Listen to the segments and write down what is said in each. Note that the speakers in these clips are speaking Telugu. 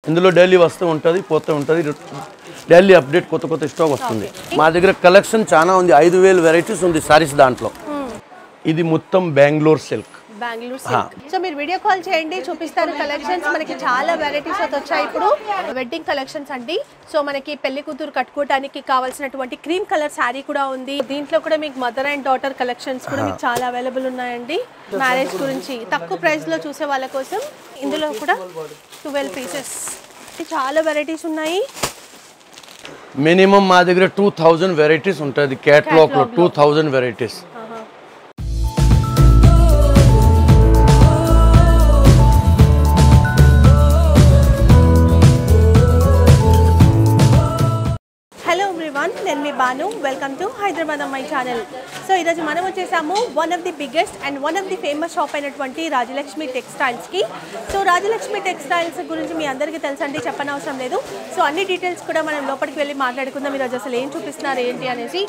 ఇందులో డైలీ వస్తూ ఉంటుంది, పోతూ ఉంటుంది, డైలీ అప్డేట్ కొత్త స్టాక్ వస్తుంది. మా దగ్గర కలెక్షన్ చాలా ఉంది, 5000 వెరైటీస్ ఉంది సారీస్. దాంట్లో ఇది మొత్తం బెంగళూరు సిల్క్. సో మీరు వీడియో కాల్ చేయండి, చూపిస్తారు కలెక్షన్స్. మనకి చాలా వెరైటీస్ వచ్చాయి. ఇప్పుడు వెడ్డింగ్ కలెక్షన్స్ అండి. సో మనకి పెళ్లి కూతురు కట్టుకోవడానికి కావాల్సినటువంటి క్రీమ్ కలర్ శారీ కూడా ఉంది. దీంట్లో కూడా మీకు మదర్ అండ్ డాటర్ కలెక్షన్స్ కూడా మీకు చాలా అవైలబుల్ ఉన్నాయండి. మ్యారేజ్ గురించి తక్కువ ప్రైస్ లో చూసే వాళ్ళ కోసం ఇందులో కూడా 12 పీసెస్ చాలా వెరైటీస్ ఉన్నాయి. మినిమం మా దగ్గర 2000 వెరైటీస్ ఉంటుంది. కేటలాగ్ లో 2000 వెరైటీస్. నేను మీ బాను, వెల్కమ్ టు హైదరాబాద్ అమ్మాయి ఛానల్. సో ఈరోజు మనం వచ్చేసాము one of the biggest and one of the famous shop అయినటువంటి రాజలక్ష్మి టెక్స్టైల్స్కి. సో రాజలక్ష్మి టెక్స్టైల్స్ గురించి మీ అందరికీ తెలుసండి, చెప్పనవసరం లేదు. సో అన్ని డీటెయిల్స్ కూడా మనం లోపలికి వెళ్ళి మాట్లాడుకుందాం. ఈరోజు అసలు ఏం చూపిస్తున్నారు ఏంటి అనేసి.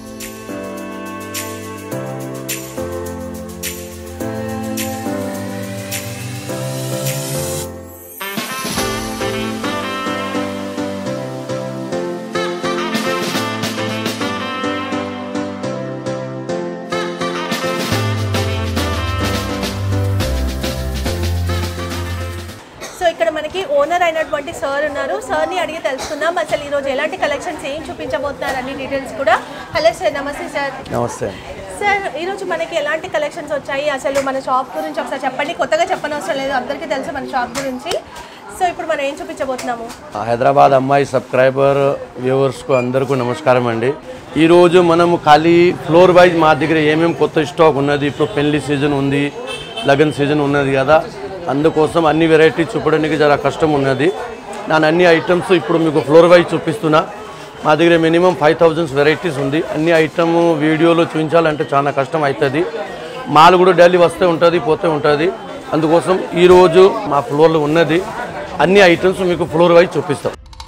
ఇక్కడ మనకి ఓనర్ అయినటువంటి సార్ ఉన్నారు. సార్ని అడిగి తెలుసుకుందాం అసలు ఈరోజు ఎలాంటి కలెక్షన్స్ ఏం చూపించబోతున్నారు అన్ని డీటెయిల్స్ కూడా. హలో సార్, నమస్తే సార్. నమస్తే సార్. ఈరోజు మనకి ఎలాంటి కలెక్షన్స్ వచ్చాయి, అసలు మన షాప్ గురించి ఒకసారి చెప్పండి. కొత్తగా చెప్పనవసరం లేదు, అందరికీ తెలుసు మన షాప్ గురించి. సో ఇప్పుడు మనం ఏం చూపించబోతున్నాము? హైదరాబాద్ అమ్మాయి సబ్స్క్రైబర్ వ్యూవర్స్కు అందరికీ నమస్కారం అండి. ఈరోజు మనము ఖాళీ ఫ్లోర్ వైజ్ మా దగ్గర ఏమేమి కొత్త స్టాక్ ఉన్నది. ఇప్పుడు పెళ్లి సీజన్ ఉంది, లగన్ సీజన్ ఉన్నది కదా, అందుకోసం అన్ని వెరైటీస్ చూపడానికి జర కష్టం ఉన్నది. నేను అన్ని ఐటమ్స్ ఇప్పుడు మీకు ఫ్లోర్ వైజ్ చూపిస్తున్నా. మా దగ్గర మినిమం 5000 వెరైటీస్ ఉంది. అన్ని ఐటమ్ వీడియోలో చూపించాలంటే చాలా కష్టం అవుతుంది. మాల్ కూడా డైలీ వస్తూ ఉంటుంది, పోతూ ఉంటుంది. అందుకోసం ఈరోజు మా ఫ్లోర్లో ఉన్నది అన్ని ఐటమ్స్ మీకు ఫ్లోర్ వైజ్ చూపిస్తాం.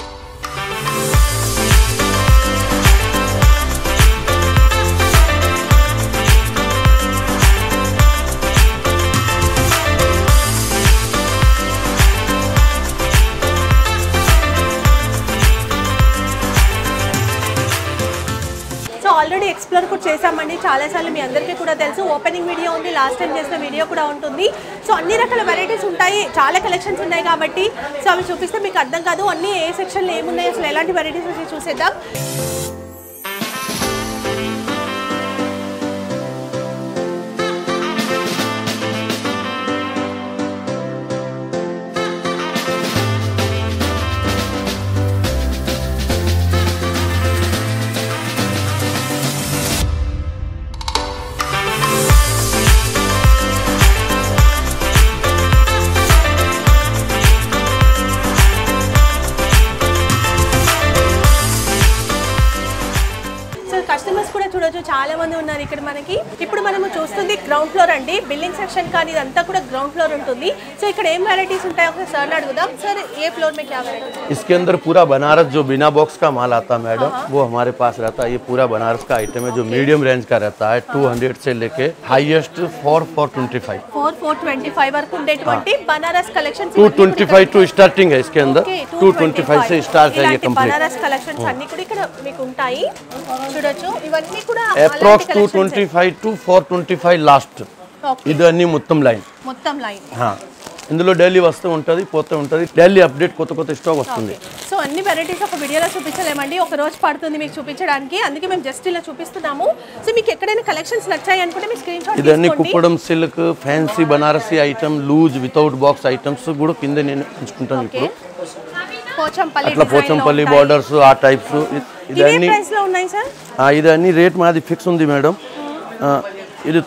ఆల్రెడీ ఎక్స్ప్లోర్ కూడా చేసామండి చాలాసార్లు, మీ అందరికీ కూడా తెలుసు. ఓపెనింగ్ వీడియో ఉంది, లాస్ట్ టైం చేసిన వీడియో కూడా ఉంటుంది. సో అన్ని రకాల వెరైటీస్ ఉంటాయి, చాలా కలెక్షన్స్ ఉన్నాయి కాబట్టి సో అవి చూపిస్తే మీకు అర్థం కాదు. అన్ని ఏ సెక్షన్లో ఏమున్నాయి, అసలు ఎలాంటి వెరైటీస్ వచ్చి చూసేద్దాం. కస్టమర్స్ కూడా చూడొచ్చు, చాలా మంది ఉన్నారు ఇక్కడ మనకి. ఇప్పుడు మనము చూస్తుంది గ్రౌండ్ ఫ్లోర్ అండి, బిల్డింగ్ సెక్షన్ కానీ ఇదంతా కూడా గ్రౌండ్ ఫ్లోర్ ఉంటుంది. సో ఇక్కడ ఏం వెరైటీస్ ఉంటాయి ఒకసారి సార్ అడుగుదాం. సార్ ఏ फ्लोर में क्या वैरायटी? इसके अंदर पूरा बनारस जो बिना बॉक्स का माल आता है मैडम, वो हमारे पास रहता है. ये पूरा बनारस का आइटम है जो मीडियम रेंज का रहता है. 200 से लेके हाईएस्ट 425 వరకు ఉండేటువంటి బనారస్ కలెక్షన్స్. 225 टू स्टार्टिंग है इसके अंदर. 225 से स्टार्ट है ये कंप्लीट. బనారస్ కలెక్షన్స్ అన్ని కూడా ఇక్కడ మీకు ఉంటాయి, చూడొచ్చు. ఇవన్నీ కూడా అప్రాక్స్ 225 to 425 లాస్ట్. ఇది అన్ని మొత్తం లైన్. ఇందులో డైలీ వస్తూ ఉంటుంది, పోతూ ఉంటుంది, డైలీ అప్డేట్ కొత్త స్టాక్ వస్తుంది. సో అన్ని వెరైటీస్ ఒక వీడియోలో చూపించలేమండి, ఒక రోజు పడుతుంది మీకు చూపించడానికి. అందుకే మేము జస్ట్ ఇలా చూపిస్తున్నాము. సో మీకు ఎక్కడైనా కలెక్షన్స్ నచ్చాయి అనుకుంటే మీ స్క్రీన్ షాట్ ఇదన్నీ Kuppadam silk, fancy Banarasi item, loose without box items కూడా కింద నేను ఎంచుకుంటాను. ఇప్పుడు అట్లా పోచంపల్లి బార్డర్స్ ఆ టైప్స్ ఇదన్నీ ఇదన్నీ రేట్ మాది ఫిక్స్ ఉంది మేడం. ఇది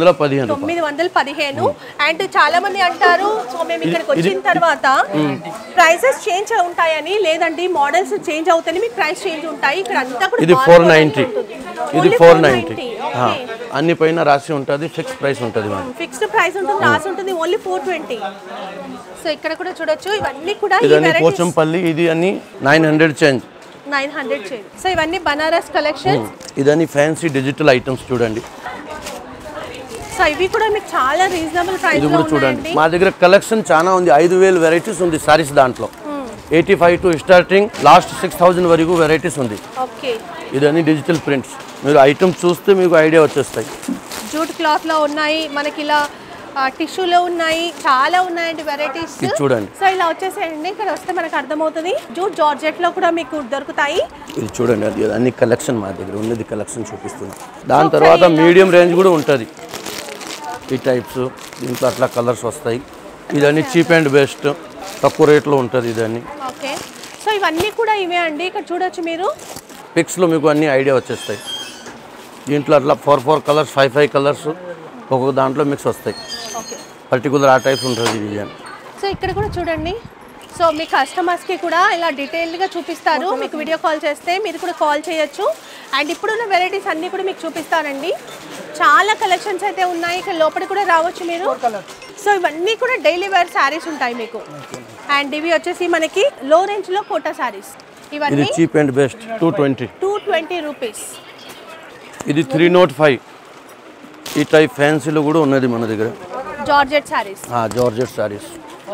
915. అండ్ చాలా మంది అంటారు సో మేము ఇక్కడికి వచ్చిన తర్వాత ప్రైసెస్ చేంజ్ ఉంటాయని. లేదండి, మోడల్స్ చేంజ్ అవుతాయి, మీకు ప్రైస్ చేంజ్ ఉంటాయి. ఇక్కడ అంతా కూడా ఇది 490, ఇది 490. అన్ని పైన రాసి ఉంటుంది, ఫిక్స్ ప్రైస్ ఉంటుంది, ఫిక్స్డ్ ప్రైస్ ఉంటుంది, రాసి ఉంటుంది. ఓన్లీ 420. సో ఇక్కడ కూడా చూడొచ్చు, ఇవన్నీ కూడా ఇదన్నీ పోచంపల్లి, ఇది అన్ని 900 చేంజ్. 900 చేంజ్. సో ఇవన్నీ బనారస్ కలెక్షన్స్. ఇదన్నీ ఫ్యాన్సీ డిజిటల్ ఐటమ్స్ చూడండి. సో ఇవి కూడా మీకు చాలా రీజనబుల్ ప్రైస్ లో చూడండి. మా దగ్గర కలెక్షన్ చాలా ఉంది, 5000 వెరైటీస్ ఉంది సారీస్. దాంట్లో 85 టు స్టార్టింగ్ లాస్ట్ 6000 వరకు వెరైటీస్ ఉంది. ఓకే, ఇదన్నీ డిజిటల్ ప్రింట్స్. మీరు ఐటమ్ చూస్తే మీకు ఐడియా వచ్చేస్తాయి. జూట్ క్లాత్ లో ఉన్నాయి, మనకి ఇలా టిష్యూలో ఉన్నాయి, చాలా ఉన్నాయండి వెరైటీస్. ఇది చూడండి. సో ఇలా వచ్చేసేయండి, ఇక్కడ వస్తే మనకు అర్థమవుతుంది. జూట్ జార్జెట్ లో కూడా మీకు దొరుకుతాయి. ఇది చూడండి, అది అన్ని కలెక్షన్ మా దగ్గర ఉన్నది, కలెక్షన్ చూపిస్తున్నాం. దాని తర్వాత మీడియం రేంజ్ కూడా ఉంటుంది. ఈ టైప్స్ దీంట్లో అట్లా కలర్స్ వస్తాయి. ఇదన్నీ చీప్ అండ్ బెస్ట్, తక్కువ రేట్లో ఉంటుంది ఇదన్నీ. ఓకే, సో ఇవన్నీ కూడా ఇవే అండి. ఇక్కడ చూడొచ్చు మీరు, పిక్స్లో మీకు అన్ని ఐడియా వచ్చేస్తాయి. దీంట్లో అట్లా 4 కలర్స్ 5 కలర్స్ ఒక్కొక్క దాంట్లో మిక్స్ వస్తాయి. ఓకే, పర్టికులర్ ఆ టైప్స్ ఉంటుంది డిజైన్. సో ఇక్కడ కూడా చూడండి. సో మీ కస్టమర్స్కి కూడా ఇలా డీటెయిల్డ్గా చూపిస్తారు. మీకు వీడియో కాల్ చేస్తే మీరు కూడా కాల్ చేయొచ్చు. అండ్ ఇప్పుడున్న వెరైటీస్ అన్నీ కూడా మీకు చూపిస్తానండి. చాలా కలెక్షన్స్ అయితే ఉన్నాయి. ఇక్కడ లోపల కూడా రావచ్చు మీరు. సో ఇవన్నీ కూడా డైలీ వేర్ శారీస్ ఉంటాయి మీకు. అండ్ ఇవి వచ్చేసి మనకి లో రేంజ్లో కోటా శారీస్. ఇవన్నీ చీప్ అండ్ బెస్ట్ 220 రూపీస్. ఇది 305. ఈ టైప్ ఫ్యాన్సీలో కూడా ఉన్నది మన దగ్గర. Georgette saris, georgette saris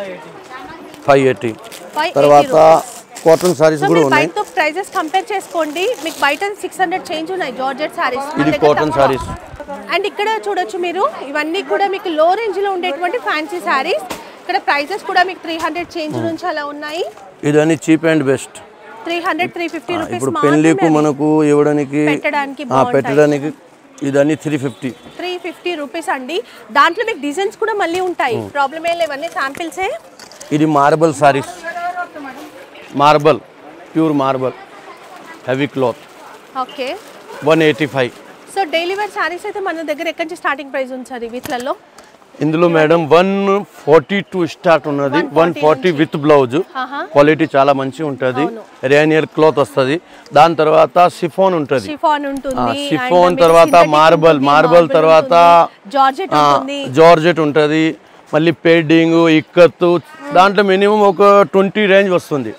580. 580 తర్వాత కాటన్ శారీస్ కూడా ఉన్నాయి. బయట ప్రైజెస్ కంపేర్ చేసుకోండి. మీకు బయట 600 చేంజ్ ఉన్నాయి జార్జెట్ శారీస్. ఇది కాటన్ శారీస్. అండ్ ఇక్కడ చూడొచ్చు మీరు, ఇవన్నీ కూడా మీకు లో రేంజ్ లో ఉండేటువంటి ఫ్యాన్సీ శారీస్. ఇక్కడ ప్రైజెస్ కూడా మీకు 300 చేంజ్ నుంచి అలా ఉన్నాయి. ఇదన్నీ చీప్ అండ్ బెస్ట్ 300-350 రూపీస్. ఇప్పుడు పెళ్లికు మనకు ఇవ్వడానికి పెట్టడానికి ఇదన్నీ 350 రూపీస్ అండి. దాంట్లో మీకు డిజైన్స్ కూడా మళ్ళీ ఉంటాయి. ప్రాబ్లమ్ ఏం లేవు, అన్నీ శాంపిల్సే. ఇది marble saris, marble pure marble heavy cloth. Okay, 185. So daily wear saris అయితే మన దగ్గర ఎక్కడి నుంచి స్టార్టింగ్ ప్రైస్ ఉంది వీటిలలో? ఇందులో మేడం 142 స్టార్ట్ ఉన్నది. 140 విత్ బ్లౌజ్. క్వాలిటీ చాలా మంచిగా ఉంటుంది. రేనియర్ క్లాత్ వస్తుంది. దాని తర్వాత సిఫాన్ ఉంటుంది. సిఫాన్ తర్వాత మార్బల్ తర్వాత జార్జెట్ ఉంటుంది. మళ్ళీ పేడింగ్ ఇక్కత్తు దాంట్లో మినిమం ఒక 20 రేంజ్ వస్తుంది.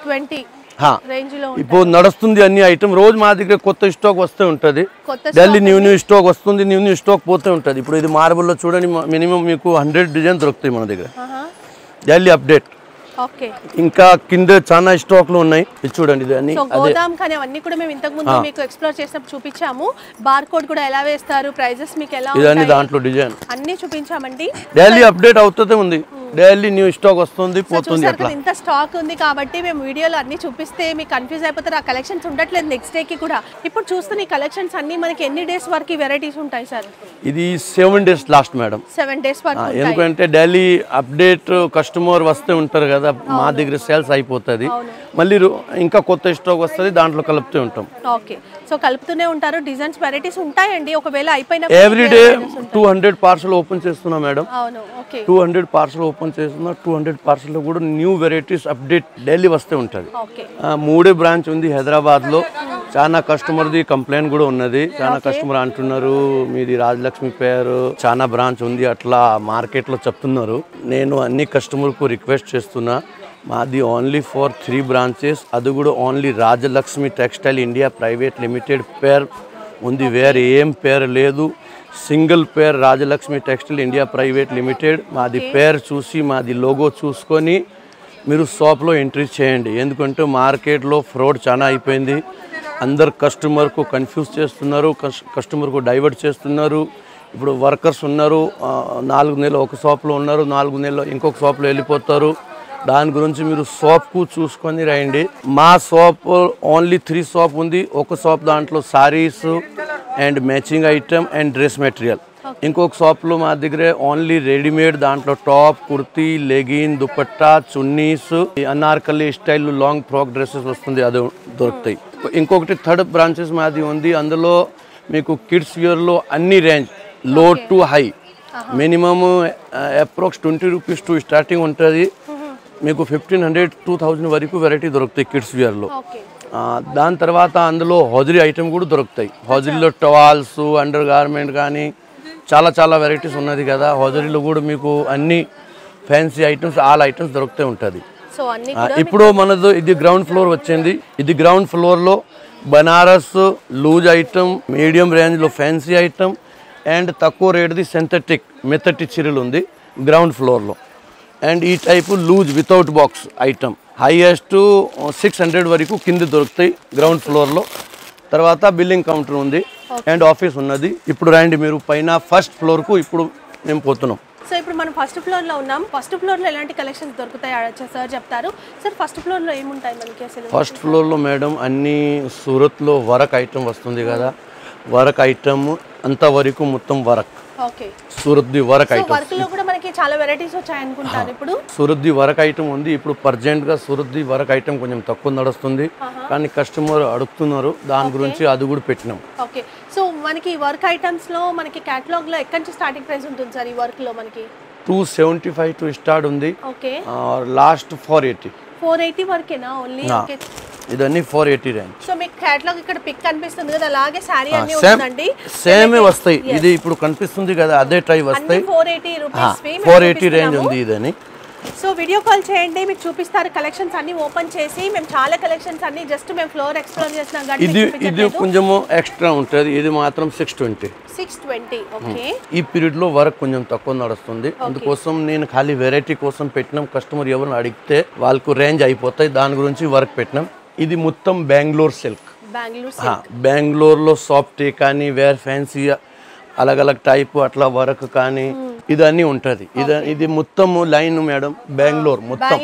ఇప్పుడు నడుస్తుంది అన్ని ఐటమ్. రోజు మా దగ్గర కొత్త స్టాక్ వస్తూ ఉంటుంది. డైలీ న్యూ స్టాక్ వస్తుంది, న్యూ స్టాక్ పోతూ ఉంటుంది. ఇప్పుడు ఇది మార్బుల్లో చూడండి, మినిమం మీకు 100 డిజైన్ దొరుకుతాయి మన దగ్గర. Daily update. ఇంకా కింద చాలా స్టాక్లు ఉన్నాయి. ఇది చూడండి, ఇది అన్ని గోదాం కానీ అవన్నీ కూడా మేము ఇంతకు ముందు మీకు ఎక్స్ప్లోర్ చేసినప్పుడు చూపించాము. బార్ కోడ్ కూడా ఎలా వేస్తారు, ప్రైజెస్ మీకు ఎలా ఇదన్నీ దాంట్లో డిజైన్ అన్ని చూపించామండి. డైలీ అప్డేట్ అవుతూనే ఉంది. డైలీ న్యూ స్టాక్ వస్తుంది పోతుంది. అట్లా ఇంత స్టాక్ ఉంది కాబట్టి మేము వీడియోలో అన్ని చూపిస్తే మీకు కన్ఫ్యూజ్ అయిపోతారు. ఆ కలెక్షన్స్ ఉండట్లేదు నెక్స్ట్ డే కి కూడా. ఇప్పుడు చూస్తున్న ఈ కలెక్షన్స్ అన్ని మనకి ఎన్ని డేస్ వరకు వెరైటీస్ ఉంటాయి సార్? ఇది 7 days లాస్ట్ మేడం. 7 days వరకు. ఎందుకంటే డైలీ అప్డేట్ కస్టమర్ వస్తే ఉంటారు కదా, మా దగ్గర సేల్స్ అయిపోతుంది. మళ్ళీ ఇంకా కొత్త స్టాక్ వస్తుంది, దాంట్లో కలుపుతూ ఉంటాం. ఓకే, సో కలుపుతూనే ఉంటారు. డిజైన్స్ వెరైటీస్ ఉంటాయండి. ఒకవేళ అయిపోయిన ఎవ్రీడే 200 పార్సల్ ఓపెన్ చేస్తున్నా మేడం. అవును, ఓకే. 200 పార్సల్ ఓపెన్ చేస్తున్నా. 200 పార్సల్ కూడా న్యూ వెరైటీస్ అప్డేట్ డైలీ వస్తే ఉంటుంది. 3 బ్రాంచ్ ఉంది హైదరాబాద్లో. చాలా కస్టమర్ది కంప్లైంట్ కూడా ఉన్నది. చాలా కస్టమర్ అంటున్నారు మీది రాజలక్ష్మి పేరు, చాలా బ్రాంచ్ ఉంది అట్లా మార్కెట్లో చెప్తున్నారు. నేను అన్ని కస్టమర్కు రిక్వెస్ట్ చేస్తున్నా, మాది ఓన్లీ ఫర్ 3 బ్రాంచెస్. అది కూడా only Rajalakshmi textile India private limited పేర్ ఉంది. వేరే ఏం పేరు లేదు. సింగిల్ పేర్ Rajalakshmi textile India private limited. మాది పేరు చూసి మాది లోగో చూసుకొని మీరు షాప్లో ఎంట్రీ చేయండి. ఎందుకంటే మార్కెట్లో ఫ్రాడ్ చాలా అయిపోయింది. అందరు కస్టమర్కు కన్ఫ్యూజ్ చేస్తున్నారు, కస్టమర్కు డైవర్ట్ చేస్తున్నారు. ఇప్పుడు వర్కర్స్ ఉన్నారు, 4 నెలలు ఒక షాప్లో ఉన్నారు, 4 నెలలు ఇంకొక షాప్లో వెళ్ళిపోతారు. దాని గురించి మీరు షాప్కు చూసుకొని రండి. మా షాప్ ఓన్లీ 3 షాప్ ఉంది. ఒక షాప్ దాంట్లో saris and matching item and dress material. ఇంకొక షాప్లో మా దగ్గర ఓన్లీ రెడీమేడ్, దాంట్లో top, kurti, legging, dupatta, chunnis, Anarkali style long frock dresses వస్తుంది, అది దొరుకుతాయి. ఇంకొకటి 3rd బ్రాంచెస్ మాది ఉంది. అందులో మీకు కిడ్స్ వేర్లో అన్ని range low to high, minimum approx 20 rupees to starting ఉంటుంది. మీకు 1500-2000 వరకు వెరైటీ దొరుకుతాయి కిడ్స్ వేర్లో. దాని తర్వాత అందులో హోజరీ ఐటమ్ కూడా దొరుకుతాయి. హోజరీలో టవాల్స్, అండర్ గార్మెంట్ కానీ చాలా వెరైటీస్ ఉన్నది కదా. హోజరీలో కూడా మీకు అన్ని ఫ్యాన్సీ ఐటమ్స్, ఆల్ ఐటమ్స్ దొరుకుతూ ఉంటుంది. ఇప్పుడు మనది ఇది గ్రౌండ్ ఫ్లోర్ వచ్చింది. ఇది గ్రౌండ్ ఫ్లోర్లో బనారస్ లూజ్ ఐటమ్, మీడియం రేంజ్లో ఫ్యాన్సీ ఐటమ్ అండ్ తక్కువ రేట్ది సింథటిక్ మెథటి చీరలు ఉంది గ్రౌండ్ ఫ్లోర్లో. అండ్ ఈ type loose without box item highest 600 వరకు కింద దొరుకుతాయి గ్రౌండ్ ఫ్లోర్లో. తర్వాత బిల్లింగ్ కౌంటర్ ఉంది అండ్ ఆఫీస్ ఉన్నది. ఇప్పుడు రండి మీరు పైన ఫస్ట్ ఫ్లోర్కు ఇప్పుడు మేము పోతున్నాం. సో ఇప్పుడు మనం ఫస్ట్ ఫ్లోర్లో ఉన్నాం. ఫస్ట్ ఫ్లోర్లో ఎలాంటి కలెక్షన్స్ దొరుకుతాయి సార్ చెప్తారు. సార్ ఫస్ట్ ఫ్లోర్లో ఏముంటాయి మనకి అసలు? ఫస్ట్ ఫ్లోర్లో మేడం అన్ని సూరత్లో వర్క్ ఐటమ్ వస్తుంది కదా, వర్క్ ఐటమ్ అంతవరకు మొత్తం వర్క్. ఓకే, సూరత్ది వర్క్ ఐటమ్. వర్క్ లో కూడా మనకి చాలా వెరైటీస్ వచ్చాయి అనుకుంటాను. ఇప్పుడు సూరత్ది వర్క్ ఐటమ్ ఉంది. ఇప్పుడు ప్రజెంట్గా సూరత్ది వర్క్ ఐటమ్ కొంచెం తక్కువ నడుస్తుంది, కానీ కస్టమర్ అడుగుతున్నారు, దాని గురించి అది కూడా పెట్టినాం. ఓకే, సో మనకి వర్క్ ఐటమ్స్ లో మనకి కేటలాగ్ లో ఎక్కడి నుంచి స్టార్టింగ్ ప్రైస్ ఉంటుంది సార్? ఈ వర్క్ లో మనకి 275 టు స్టార్ట్ ఉంది. ఓకే, లాస్ట్ 480 వరకేనా ఓన్లీ? ఓకే, ఇదన్నీ 480 రేంజ్. సో మీకు కేటలాగ్ ఇక్కడ పిక్ కనిపిస్తుంది కదా, అలాగే సారీ అన్ని ఉందండి, సేమ్ వస్తాయి. ఇది ఇప్పుడు కనిపిస్తుంది కదా, అదే టై వస్తాయి. 480 రూపీస్ 480 రేంజ్ ఉంది ఇదని. సో వీడియో కాల్ చేయండి, మీకు చూపిస్తారు కలెక్షన్స్ అన్ని ఓపెన్ చేసి. మేము చాలా కలెక్షన్స్ అన్ని జస్ట్ మేము ఫ్లోర్ ఎక్స్ప్లోర్ చేస్తున్నాం కానీ ఇది కొంచెం ఎక్స్ట్రా ఉంటుంది. ఇది మాత్రం 620. ఓకే, ఈ పీరియడ్ లో వర్క్ కొంచెం తక్కువ నడుస్తుంది, అందుకోసం నేను ఖాళీ వెరైటీ కోసం పెట్టినాం. కస్టమర్ ఎవరిని అడిగితే వాళ్ళకు రేంజ్ అయిపోతాయి, దాని గురించి వర్క్ పెట్టినాం. ఇది మొత్తం బెంగళూరు సిల్క్. బెంగళూరులో సాఫ్ట్ కానీ వేర్ ఫ్యాన్సీ అలగ్ అలగ్ టైప్ అట్లా వర్క్ కానీ ఇదన్నీ ఉంటుంది. ఇది మొత్తం లైన్ మేడం బెంగళూరు మొత్తం.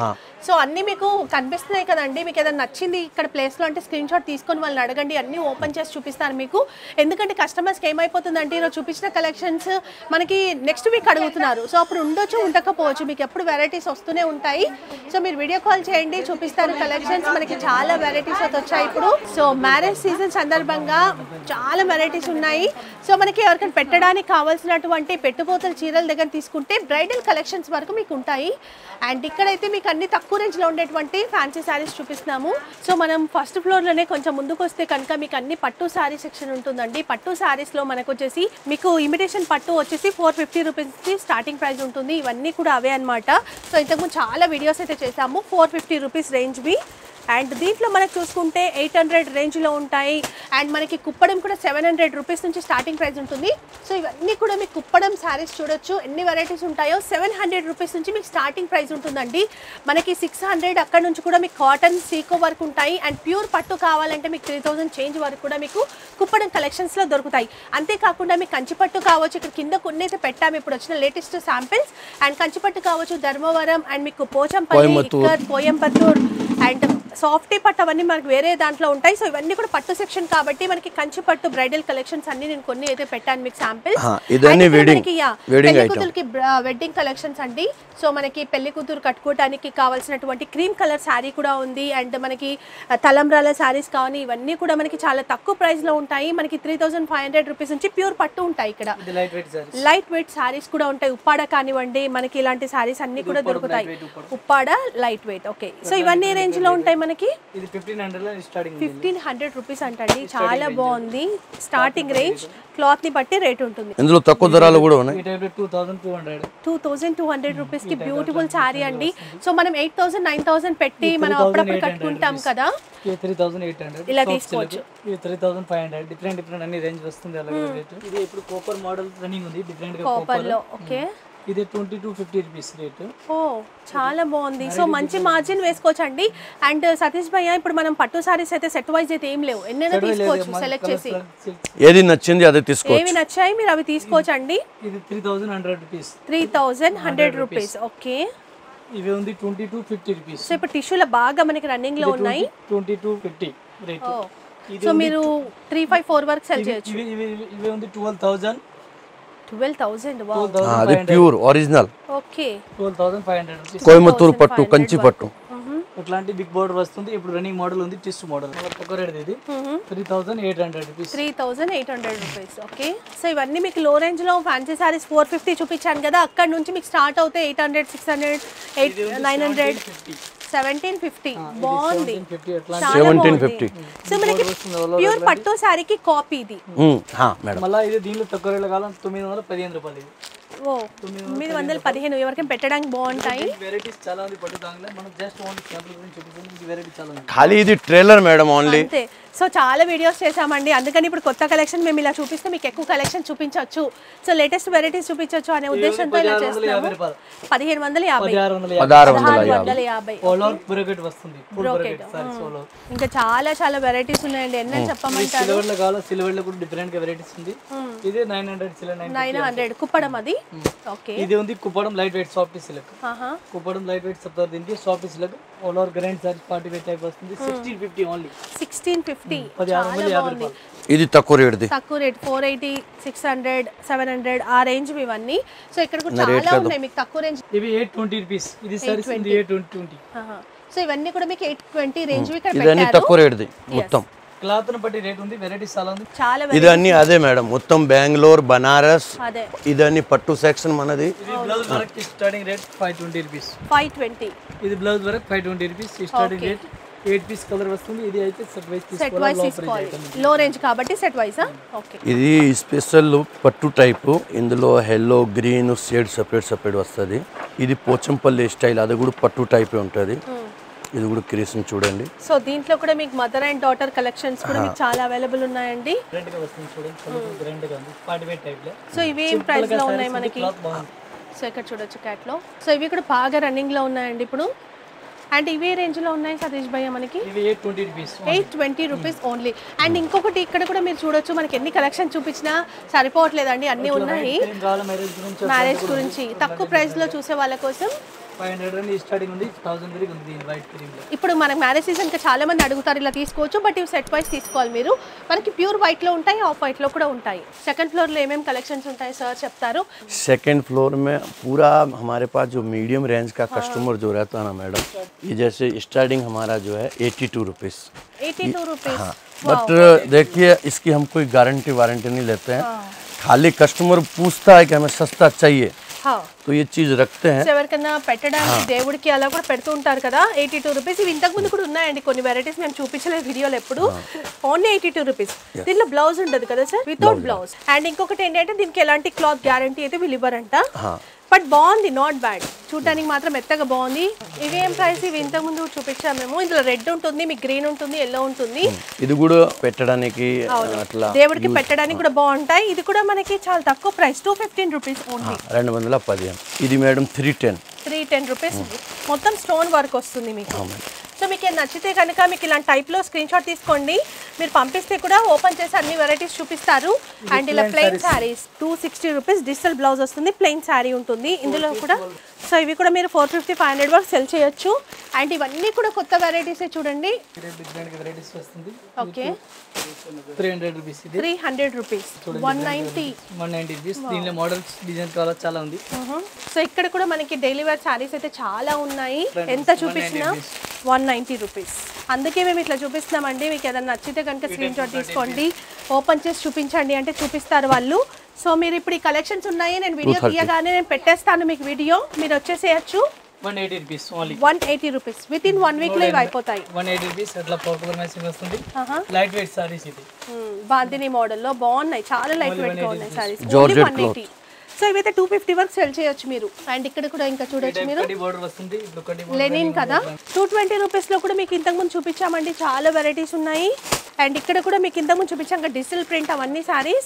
సో అన్ని మీకు కనిపిస్తున్నాయి కదండి. మీకు ఏదైనా నచ్చింది ఇక్కడ ప్లేస్లో అంటే స్క్రీన్ షాట్ తీసుకొని వాళ్ళని అడగండి, అన్ని ఓపెన్ చేసి చూపిస్తాను మీకు. ఎందుకంటే కస్టమర్స్కి ఏమైపోతుందంటే ఈరోజు చూపించిన కలెక్షన్స్ మనకి నెక్స్ట్ వీక్ అడుగుతున్నారు. సో అప్పుడు ఉండొచ్చు ఉండకపోవచ్చు, మీకు ఎప్పుడు వెరైటీస్ వస్తూనే ఉంటాయి. సో మీరు వీడియో కాల్ చేయండి, చూపిస్తారు కలెక్షన్స్. మనకి చాలా వెరైటీస్ వచ్చాయి ఇప్పుడు. సో మ్యారేజ్ సీజన్ సందర్భంగా చాలా వెరైటీస్ ఉన్నాయి. సో మనకి ఎవరికైనా పెట్టడానికి కావాల్సినటువంటి పెట్టుపోతల చీరల దగ్గర తీసుకుంటే బ్రైడల్ కలెక్షన్స్ వరకు మీకు ఉంటాయి. అండ్ ఇక్కడైతే మీకు అన్ని తక్కువ రేంజ్లో ఉండేటువంటి ఫ్యాన్సీ శారీస్ చూపిస్తున్నాము. సో మనం ఫస్ట్ ఫ్లోర్లోనే కొంచెం ముందుకు వస్తే కనుక మీకు అన్ని పట్టు శారీ సెక్షన్ ఉంటుందండి. పట్టు శారీస్లో మనకు వచ్చేసి మీకు ఇమిటేషన్ పట్టు వచ్చేసి 450 రూపీస్కి స్టార్టింగ్ ప్రైస్ ఉంటుంది. ఇవన్నీ కూడా అవే అనమాట. సో ఇంతకుముందు చాలా వీడియోస్ అయితే చేసాము 450 రూపీస్ రేంజ్వి. అండ్ దీంట్లో మనకు చూసుకుంటే 800 రేంజ్లో ఉంటాయి. అండ్ మనకి కుప్పడం కూడా 700 రూపీస్ నుంచి స్టార్టింగ్ ప్రైస్ ఉంటుంది. సో ఇవన్నీ కూడా మీకు కుప్పడం శారీస్ చూడొచ్చు ఎన్ని వెరైటీస్ ఉంటాయో. 700 రూపీస్ నుంచి మీకు స్టార్టింగ్ ప్రైస్ ఉంటుందండి. మనకి 600 అక్కడ నుంచి కూడా మీకు కాటన్ సీకో వరకు ఉంటాయి. అండ్ ప్యూర్ పట్టు కావాలంటే మీకు 3000 చేంజ్ వరకు కూడా మీకు కుప్పడం కలెక్షన్స్లో దొరుకుతాయి. అంతేకాకుండా మీకు కంచిపట్టు కావచ్చు, ఇక్కడ కింద కొన్ని అయితే పెట్టాము ఇప్పుడు వచ్చిన లేటెస్ట్ శాంపిల్స్. అండ్ కంచిపట్టు కావచ్చు, ధర్మవరం అండ్ మీకు పోచంపల్లి, ఇక్కత్, కోయంబత్తూర్ అండ్ సాఫ్టీ పట్టు అవన్నీ మనకి వేరే దాంట్లో ఉంటాయి. సో ఇవన్నీ కూడా పట్టు సెక్షన్ కాబట్టి మనకి కంచి పట్టు బ్రైడల్ కలెక్షన్స్ అన్ని నేను కొన్ని అయితే పెట్టాను మీకు శాంపిల్స్. పెళ్లికూతురికి వెడ్డింగ్ కలెక్షన్స్ అండి. సో మనకి పెళ్లి కూతురు కట్టుకోవడానికి కావాల్సినటువంటి క్రీమ్ కలర్ శారీ కూడా ఉంది. అండ్ మనకి తలంబ్రాల శారీస్ కానీ ఇవన్నీ కూడా మనకి చాలా తక్కువ ప్రైస్ లో ఉంటాయి. మనకి 3500 రూపీస్ నుంచి ప్యూర్ పట్టు ఉంటాయి. ఇక్కడ లైట్ వెయిట్ శారీస్ కూడా ఉంటాయి. ఉప్పాడ కానివ్వండి, మనకి ఇలాంటి శారీస్ అన్ని కూడా దొరుకుతాయి. Uppada light weight. Okay, so ఇవన్నీ రేంజ్ లో ఉంటాయి. మనకి 1500 రూపీస్ అంటండి, చాలా బాగుంది. స్టార్టింగ్ రేంజ్ క్లాత్ ని బట్టి రేట్ ఉంటుంది. ఇందులో తక్కువ ధరలు కూడా ఉన్నాయి. 2200 రూపీస్ కి బ్యూటిఫుల్ శారీ అండి. సో మనం 8000 9000 పెట్టి మనం అప్పుడప్పుడు కట్టుకుంటాం కదా, 3800 ఇలా తీసుకోవచ్చు. 3500 డిఫరెంట్ అన్ని రేంజ్ వస్తుంది. అలాగే ఇది ఇప్పుడు కాపర్ మోడల్ రన్నింగ్ ఉంది డిఫరెంట్ గా కాపర్ లో. ఓకే, ఇది 2250 రూపీస్ రేట్. ఓ చాలా బాగుంది. సో మంచి మార్జిన్ వేసుకోవచ్చు అండి. అండ్ సతీష్ భయ్య ఇప్పుడు మనం పట్టు సారీస్ అయితే సెట్ వైజ్ అయితే ఏం లేవు, ఎన్నైనా తీసుకోవచ్చు సెలెక్ట్ చేసి. ఏది నచ్చింది అదే తీసుకోవచ్చు. ఏవి నచ్చాయి మీరు అవి తీసుకోవచ్చు అండి. ఇది 3100 రూపీస్. 3100 రూపీస్. ఓకే, ఇవి ఉంది 2250 రూపీస్. సో ఇప్పుడు టిష్యూల బాగా మనకి రన్నింగ్ లో ఉన్నాయి. 2250 రేట్. సో మీరు 354 వరకు సెల్ చేయొచ్చు. ఇవి ఉంది 12000. 12,000. అది pure original. Okay, 12,500 rupees. Coimbatore పట్టు, కంచి పట్టు. ఇట్లాంటి బిగ్ బోర్డర్ వస్తుంది. ఇప్పుడు రన్నింగ్ మోడల్ ఉంది టిస్ట్ మోడల్. తక్కువ రేట్ ఇది 3800 రూపీస్. 3800 రూపీస్. ఓకే, సో ఇవన్నీ మీకు లో రేంజ్ లో ఫ్యాన్సీ సారీస్ 450 చూపించాను కదా, అక్కడ నుంచి మీకు స్టార్ట్ అవుతాయి 800 600 900 1750. బాగుంది, 1750. సో మనకి ప్యూర్ పట్టు సారీకి కాపీ ఇది. మళ్ళీ ఇది దీనిలో తక్కువ రేట్ కాలం 915 రూపాయలు. ఓ 915 ఎవరికైనా పెట్టడానికి బాగుంటాయి. వెరైటీస్ చాలా ఉంది పట్టు దాంట్లో. మనం జస్ట్ ఓన్లీ శాంపుల్ గురించి చూపిస్తాం. ఈ వెరైటీ చాలా ఉంది. ఖాళీ ఇది ట్రైలర్ మేడం ఓన్లీ. అంతే, సో చాలా వీడియోస్ చేసామండి, అందుకని ఇప్పుడు కొత్త కలెక్షన్ మేము ఇలా చూపిస్తే మీకు ఎక్కువ కలెక్షన్ చూపించవచ్చు, సో లేటెస్ట్ వెరైటీస్ చూపించవచ్చు అనే ఉద్దేశంతో ఇలా చేస్తున్నాము. 1550 1650 ఇంకా చాలా చాలా వెరైటీస్ ఉన్నాయండి. ఎన్ని చెప్పమంటారు? సిల్వర్ లో కావాలా, సిల్వర్ లో కూడా డిఫరెంట్ గా వెరైటీస్ ఉంది. ఇది 900 కుప్పడం అది. ఓకే, ఇది ఉంది Kuppadam light weight soft silk. Kuppadam light weight చెప్తారు దీనికి. Soft silk all over grand saris party wear type వస్తుంది. 1650 ఓన్లీ. 1650 1650. ఇది తక్కువ రేట్, తక్కువ రేట్ 480 600 700 ఆ రేంజ్ ఇవన్నీ. సో ఇక్కడ కూడా చాలా ఉన్నాయి మీకు తక్కువ రేంజ్. ఇవి 820 రూపీస్. ఇది సారీస్ ఉంది 820. సో ఇవన్నీ కూడా మీకు 820 రేంజ్ ఇక్కడ ఇదన్నీ తక్కువ రేట్ది మొత్తం. క్లాత్ ని బట్టి రేట్ ఉంది, వెరైటీస్ చాలా ఉంది. చాలా ఇదన్నీ అదే మేడం, మొత్తం బెంగళూరు బనారస్ అదే. ఇదన్నీ పట్టు సెక్షన్ మనది. ఇది blouse work starting rate 520 rupees. 520. ఇది blouse work 520 rupees starting rate. 8 piece colour వస్తుంది. ఇది అయితే సెట్ వైస్ తీసుకోవాలి, లో రేంజ్ కాబట్టి సెట్ వైస్. ఓకే, ఇది స్పెషల్ పట్టు టైపు. ఇందులో ఎల్లో గ్రీన్ షేడ్ సెపరేట్ వస్తుంది. ఇది పోచంపల్లి స్టైల్, అది కూడా పట్టు టైపే ఉంటుంది. ఇది కూడా క్రియేషన్ చూడండి. సో దీంట్లో కూడా మీకు మదర్ అండ్ డాటర్ కలెక్షన్స్ కూడా మీకు చాలా అవైలబుల్ ఉన్నాయండి. గ్రాండ్ గా వస్తుంది చూడండి, గ్రాండ్ గా ఉంది పార్టీ వేర్ టైప్ లో. సో ఇవి ఏం ప్రైస్ లో ఉన్నాయి మనకి? సో ఇక్కడ చూడొచ్చు క్యాట్ లో. సో ఇవి కూడా బాగా రన్నింగ్ లో ఉన్నాయండి ఇప్పుడు. అండ్ ఇవే రేంజ్ లో ఉన్నాయి సతీష్ భయ్య మనకి. ఇవి 820 రూపీస్. 820 rupees only. అండ్ ఇంకొకటి ఇక్కడ కూడా మీరు చూడొచ్చు, మనకి ఎన్ని కలెక్షన్ చూపించినా సరిపోవట్లేదండి, అన్ని ఉన్నాయి. మ్యారేజ్ గురించి తక్కువ ప్రైస్ లో చూసే వాళ్ళ కోసం 500 స్టార్టింగ్ ఉంది, 1000 వరకు ఉంది వైట్ క్రీమ్ లో. ఇప్పుడు మనకి మ్యారేజ్ సీజన్ కి చాలా మంది అడుగుతారు ఇలా తీసుకోవచ్చు, బట్ ఇవి సెట్ వైస్ తీసుకోవాలి మీరు. మనకి ప్యూర్ వైట్ లో ఉంటాయి, ఆఫ్ వైట్ లో కూడా ఉంటాయి. సెకండ్ ఫ్లోర్ లో ఏమేం కలెక్షన్స్ ఉంటాయి సార్ చెప్తారు? सेकंड फ्लोर में पूरा हमारे पास जो मीडियम रेंज का कस्टमर जो रहता है ना मैडम, ये जैसे स्टार्टिंग हमारा जो है 82 रुपीज़. 82 रुपीस. हाँ, बट देखिए इसकी हम कोई गारंटी वारंटी नहीं लेते हैं. खाली कस्टमर पूछता है कि हमें सस्ता चाहिए, तो ये चीज रखते हैं. ఎవరికైనా పెట్టడానికి దేవుడికి అలా కూడా పెడుతూ ఉంటారు కదా. 82 రూపీస్. ఇవి ఇంతకు ముందు కూడా ఉన్నాయండి కొన్ని వెరైటీస్, మేము చూపించలేదు వీడియోలో ఎప్పుడు. Only 82 rupees. దీంట్లో బ్లౌజ్ ఉండదు కదా సార్, వితౌట్ బ్లౌజ్. అండ్ ఇంకొకటి ఏంటంటే దీనికి ఎలాంటి క్లాత్ గ్యారంటీ అయితే వీళ్ళు ఇవ్వరంట, బట్ బాగుంది, నాట్ బ్యాడ్. చూడడానికి మాత్రం మెత్తగా బాగుంది. ఇవి ఏం ప్రైస్? ఇవి ఇంతకు ముందు చూపించాము మేము. ఇందులో రెడ్ ఉంటుంది, మీకు గ్రీన్ ఉంటుంది, ఎల్లో ఉంటుంది. ఇది కూడా పెట్టడానికి అట్లా దేవుడికి పెట్టడానికి కూడా బాగుంటాయి. ఇది కూడా మనకి చాలా తక్కువ ప్రైస్, 215 రూపీస్ ఓన్లీ. 215. ఇది మేడం 310 రూపీస్. మొత్తం స్టోన్ వర్క్ వస్తుంది మీకు. సో మీకు నచ్చితే కనుక మీకు ఇలాంటి టైప్లో స్క్రీన్ షాట్ తీసుకోండి, మీరు పంపిస్తే కూడా ఓపెన్ చేసి అన్ని వెరైటీస్ చూపిస్తారు. అండ్ ఇలా plain saris 260 rupees, digital blouse వస్తుంది, ప్లెయిన్ శారీ ఉంటుంది ఇందులో కూడా. సో ఇవి కూడా మీరు 450 500 వరకు సెల్ చేయొచ్చు. అండ్ ఇవన్నీ కూడా కొత్త వెరైటీసే చూడండి. Okay, 300 rupees. 300 రూపీస్. 190 రూపీస్. దీనిలో మోడల్స్ డిజైన్ కావాలా చాలా ఉంది. సో ఇక్కడ కూడా మనకి డైలీ వేర్ శారీస్ అయితే చాలా ఉన్నాయి. ఎంత చూపించినా 190 రూపీస్. అందుకే మేము ఇట్లా చూపిస్తున్నామండి. మీకు ఏదైనా నచ్చితే కనుక స్క్రీన్ షాట్ తీసుకోండి, ఓపెన్ చేసి చూపించండి అంటే చూపిస్తారు వాళ్ళు. సో మీరు ఇప్పుడు ఈ కలెక్షన్స్ ఉన్నాయి, నేను వీడియో తీయగానే నేను పెట్టేస్తాను మీకు వీడియో, మీరు వచ్చేసేయచ్చు. 180 rupees only. 180 rupees. Within 1 week లో ఇవి అయిపోతాయి. 180 రూపీస్. అట్లా పర్పుల్ మ్యాచింగ్ వస్తుంది. లైట్ వెయిట్ సారీస్ ఇది. బాందిని మోడల్ లో బాగున్నాయి, చాలా లైట్ వెయిట్ గా ఉన్నాయి సారీస్. 180. సో ఇవైతే 250 వరకు సెల్ చేయొచ్చు మీరు. అండ్ ఇక్కడ కూడా ఇంకా చూడొచ్చు మీరు, లెనిన్ కదా. 220 రూపీస్ లో కూడా మీకు ఇంతకు ముందు చూపించామండి, చాలా వెరైటీస్ ఉన్నాయి. అండ్ ఇక్కడ కూడా మీకు ఇంతకు ముందు చూపించాం డిజిటల్ ప్రింట్ అవన్నీ సారీస్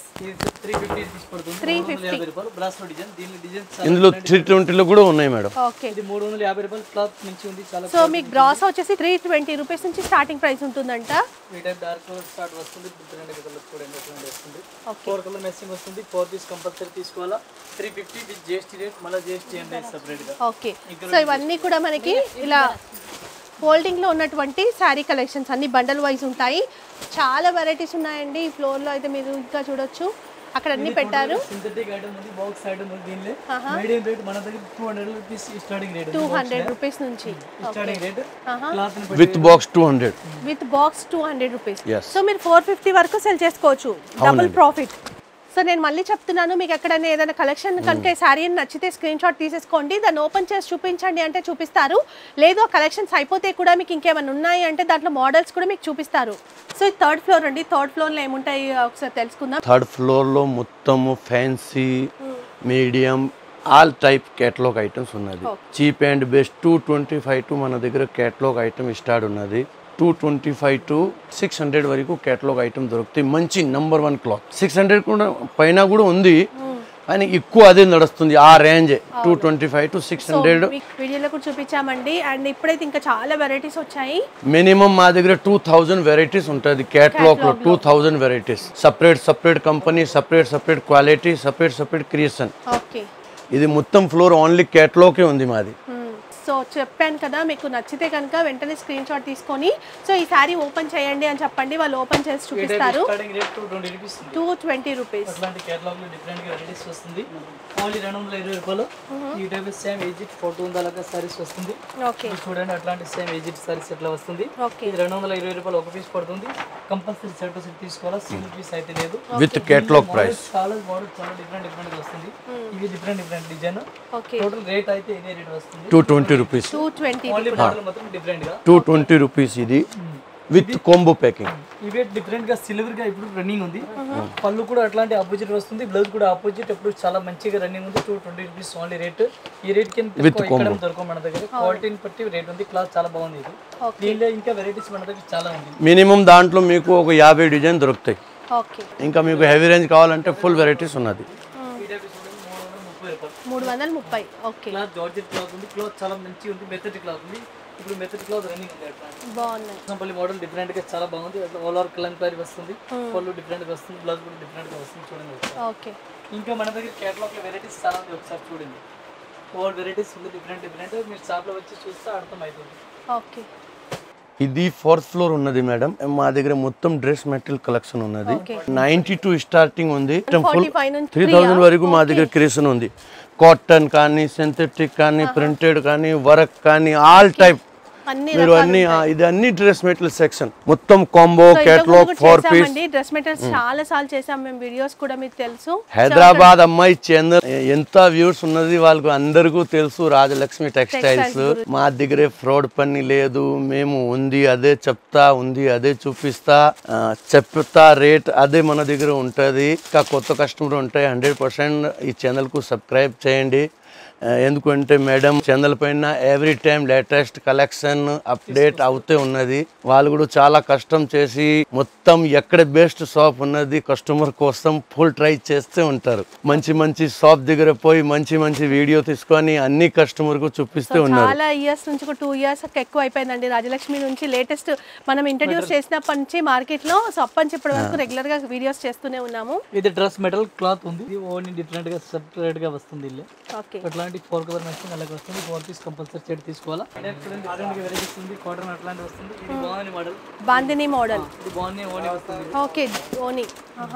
350. ఇందులో 320 లో కూడా ఉన్నాయి మేడం. ఓకే, ఇది 350 రూపాయలు క్లాత్ నుంచి ఉంది చాలా. సో మీకు గ్రాస్ వచ్చేసి 320 రూపీస్ నుంచి స్టార్టింగ్ ప్రైస్ ఉంటుందంట. ఈ టైప్ డార్క్ కలర్ స్టార్ట్ వస్తుంది. డిఫరెంట్ కలర్ చూడండి ఎట్లా వస్తుంది. 4 కలర్ మ్యాచింగ్ వస్తుంది. 4 పీస్ కంపల్సరీ తీసుకోవాలా. 350 విత్ జిఎస్టీ రేట్, మళ్ళీ జిఎస్టీ అంటే సెపరేట్ గా. ఓకే, సో ఇవన్నీ కూడా మనకి ఇలా ఫోల్డింగ్ లో ఉన్నటువంటి శారీ కలెక్షన్స్ అన్ని బండల్ వైజ్ ఉంటాయి. చాలా వెరైటీస్ ఉన్నాయండి ఈ ఫ్లోర్ లో అయితే మీరు ఇంకా చూడొచ్చు. అక్కడ అన్ని పెట్టారు. సింథటిక్ ఐటమ్ ఉంది, బాక్స్ ఐటమ్ ఉంది. దీనిలో మీడియం రేట్ మన దగ్గర 200 రూపీస్ స్టార్టింగ్ రేట్. 200 రూపీస్ నుంచి స్టార్టింగ్ రేట్. క్లాత్ ని with box 200. With box 200 rupees. So మీరు 450 వరకు సెల్ చేసుకోవచ్చు, డబుల్ ప్రాఫిట్. సో నేను మళ్ళీ చెప్తున్నాను, మీకు ఎక్కడైనా ఏదైనా కలెక్షన్ కనుక శారీ నచ్చితే స్క్రీన్ షాట్ తీసేసుకోండి, దాన్ని ఓపెన్ చేసి చూపించండి అంటే చూపిస్తారు. లేదు ఆ కలెక్షన్స్ అయిపోతే కూడా మీకు ఇంకేమైనా ఉన్నాయి అంటే దాంట్లో మోడల్స్ కూడా మీకు చూపిస్తారు. సో ఇది 3rd ఫ్లోర్ అండి. 3rd ఫ్లోర్లో ఏముంటాయి ఒకసారి తెలుసుకుందాం. 3rd ఫ్లోర్లో మొత్తం fancy, medium, all type catalogue items ఉన్నది. చీప్ అండ్ బెస్ట్ 225 టు మన దగ్గర కేటలాగ్ ఐటమ్ స్టార్ట్ ఉన్నది. 225 to 600 వరకు కేటలాగ్ ఐటమ్ దొరుకుతాయి. మంచి నంబర్ 1 క్లాత్. 600 కూడా పైన కూడా ఉంది, కానీ ఎక్కువ అదే నడుస్తుంది ఆ రేంజ్. 225 to 600 వీడియోలో కూడా చూపించామండి. అండ్ ఇప్పుడైతే ఇంకా చాలా వెరైటీస్ వచ్చాయి. మినిమం మా దగ్గర 2000 వెరైటీస్ ఉంటుంది కేటలాగ్ లో. 2000 varieties, separate company, separate quality, separate creation. Okay, ఇది మొత్తం ఫ్లోర్ ఓన్లీ కేటలాగే ఉంది మాది. సో చెప్పాను కదా, మీకు నచ్చితే కనుక వెంటనే స్క్రీన్ షాట్ తీసుకొని సో ఈ సారీ ఓపెన్ చేయండి అని చెప్పండి, వాళ్ళు ఓపెన్ చేసి చూపిస్తారు. 220 రూపీస్. అట్లాంటి కేటలాగ్ లో డిఫరెంట్ గా వెరైటీస్ వస్తుంది. ఓన్లీ 220 రూపాయలు. ఈ టైప్ సేమ్ ఎజిట్ ఫోటో ఉందాలక సారీస్ వస్తుంది. ఓకే, చూడండి అట్లాంటి సేమ్ ఎజిట్ సారీస్ ఎట్లా వస్తుంది. ఓకే, ఇది 220 రూపాయలు ఒక పీస్ పడుతుంది. కంపల్సరీ సెట్ తీసుకోవాలా, సింగిల్ పీస్ అయితే లేదు. With catalogue price. చాలా మోడల్ చాలా డిఫరెంట్ గా వస్తుంది. ఇవి different design. Okay, total rate అయితే ఇదే రేట్ వస్తుంది. 220 రూపీస్. 220 ఓన్లీ మోడల్ మాత్రం డిఫరెంట్ గా 220 రూపీస్ ఇది విత్ కాంబో ప్యాకింగ్. ఇవే డిఫరెంట్ గా సిల్వర్ గా ఇప్పుడు రన్నింగ్ ఉంది. పళ్ళు కూడా అట్లాంటి ఆపోజిట్ వస్తుంది, బ్లౌజ్ కూడా ఆపోజిట్. ఇప్పుడు చాలా మంచిగా రన్నింగ్ ఉంది. 220 రూపీస్ ఓన్లీ రేట్. ఈ రేట్ కి దొరకవు మన దగ్గర. క్వాలిటీని బట్టి రేట్ ఉంది. క్లాత్ చాలా బాగుంది. ఇది దీనిలో ఇంకా వెరైటీస్ మన దగ్గర చాలా ఉంది. మినిమం దాంట్లో మీకు ఒక 50 డిజైన్ దొరుకుతాయి. ఓకే, ఇంకా మీకు హెవీ రేంజ్ కావాలంటే ఫుల్ వెరైటీస్ ఉన్నది. 330. ఓకే, క్లాత్ జార్జెట్ క్లాత్ ఉంది. క్లాత్ చాలా మంచిగా ఉంది. మెథడ్ క్లాత్ ఉంది. ఇప్పుడు మెథడ్ క్లాత్ రన్నింగ్ ఉంది. బాగున్నాయి. ఎగ్జాంపుల్ మోడల్ డిఫరెంట్ గా చాలా బాగుంది. అట్లా ఆల్ ఓవర్ కలంకారీ వస్తుంది. పళ్ళు డిఫరెంట్ గా వస్తుంది. బ్లౌజ్ కూడా డిఫరెంట్ గా వస్తుంది. చూడండి. ఓకే, ఇంకా మన దగ్గర కేటలాగ్ లో వెరైటీస్ చాలా ఉంది. ఒకసారి చూడండి. ఆల్ వెరైటీస్ ఉంది డిఫరెంట్. మీరు షాప్ లో వచ్చి చూస్తే అర్థమవుతుంది. ఓకే, ఇది 4th ఫ్లోర్ ఉన్నది మేడం. మా దగ్గర మొత్తం డ్రెస్ మెటీరియల్ కలెక్షన్ ఉన్నది. 92 స్టార్టింగ్ ఉంది. 3000 వరకు మా దగ్గర క్రియేషన్ ఉంది. కాటన్ కానీ, సింథెటిక్ కానీ, ప్రింటెడ్ కానీ, వర్క్ కానీ, ఆల్ టైప్ మీరు అన్ని. ఇది అన్ని డ్రెస్ మెటీరియల్ సెక్షన్ మొత్తం combo catalogue 4 piece. Dress materials చాలా సార్లు చేసాం మేము వీడియోస్ కూడా, మీకు తెలుసు. హైదరాబాద్ అమ్మాయి ఛానల్ ఎంత వ్యూస్ ఉన్నది వాళ్ళకు అందరికీ తెలుసు. రాజలక్ష్మి టెక్స్టైల్స్. మా దగ్గరే ఫ్రాడ్ పని లేదు. మేము ఉంది అదే చెప్తా, ఉంది అదే చూపిస్తా, చెప్తా రేట్ అదే మన దగ్గర ఉంటుంది. ఇంకా కొత్త కస్టమర్ ఉంటాయి. 100% ఈ ఛానల్ కు సబ్స్క్రైబ్ చేయండి. ఎందుకంటే మేడం ఛానల్ పైన every time latest collection update అవుతే ఉన్నది. వాళ్ళు కూడా చాలా కష్టం చేసి మొత్తం ఎక్కడ బెస్ట్ షాప్ ఉన్నది కస్టమర్ కోసం ఫుల్ ట్రై చేస్తూ ఉంటారు. మంచి షాప్ దగ్గర పోయి మంచి వీడియో తీసుకొని అన్ని కస్టమర్ కు చూపిస్తూ ఉన్నారు. చాలా ఇయర్స్ నుంచి 2 ఇయర్స్ ఎక్కువ అయిపోయిందండి. రాజలక్ష్మి నుంచి లేటెస్ట్ మనం ఇంట్రడ్యూస్ చేసినప్పటి నుంచి మార్కెట్ లో సో అప్పటి నుంచి ఇప్పటి వరకు రెగ్యులర్ గా వీడియోస్ చేస్తూనే ఉన్నాము. ఇది డ్రెస్ మెటల్ క్లాత్ ఉంది. ఇది ఓన్లీ డిఫరెంట్ గా సెపరేట్ గా వస్తుంది. ఓకే, అట్లాంటి 4 కలర్ మ్యాచింగ్ అలాగే వస్తుంది. 4 పీస్ కంపల్సరీ సెట్ తీసుకోవాలా. వెరైటీస్ ఉంది. కాటన్ అట్లాంటి వస్తుంది. ఇది బాగుంది మోడల్. బాందిని మోడల్. ఇది బాగుంది. ఓనీ వస్తుంది. ఓకే, ఓనీ.